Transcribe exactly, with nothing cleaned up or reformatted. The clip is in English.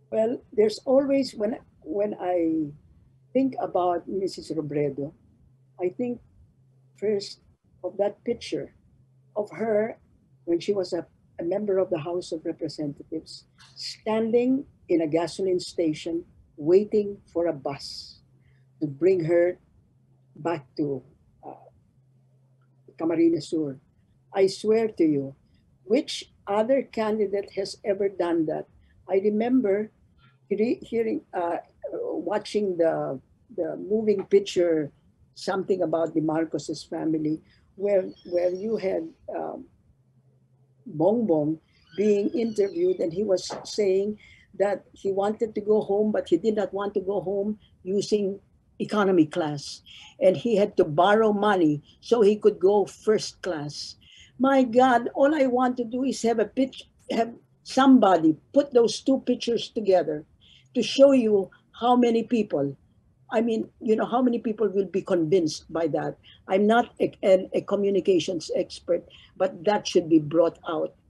Well, there's always, when when I think about Missus Robredo, I think first of that picture of her when she was a, a member of the House of Representatives, standing in a gasoline station waiting for a bus to bring her back to uh, Camarines Sur. I swear to you, which other candidate has ever done that? I remember re- hearing, uh, watching the the moving picture, something about the Marcoses family, where where you had um, Bongbong being interviewed, and he was saying that he wanted to go home, but he did not want to go home using economy class, and he had to borrow money so he could go first class. My God, all I want to do is have a pitch, have somebody put those two pictures together to show you how many people, I mean, you know, how many people will be convinced by that? I'm not a, a, a communications expert, but that should be brought out